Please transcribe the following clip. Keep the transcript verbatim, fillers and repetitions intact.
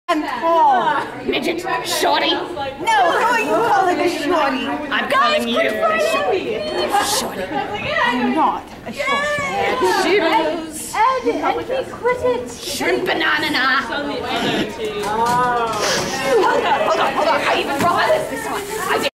and tall. Midget, shorty. No, who are you calling a shorty? I'm calling you a shorty. Shorty. I'm not a shorty. Shoes. Ed, and he quit it. Shrimp banana. On the other two. Hold on, hold on, hold on. I even brought this this one. I did.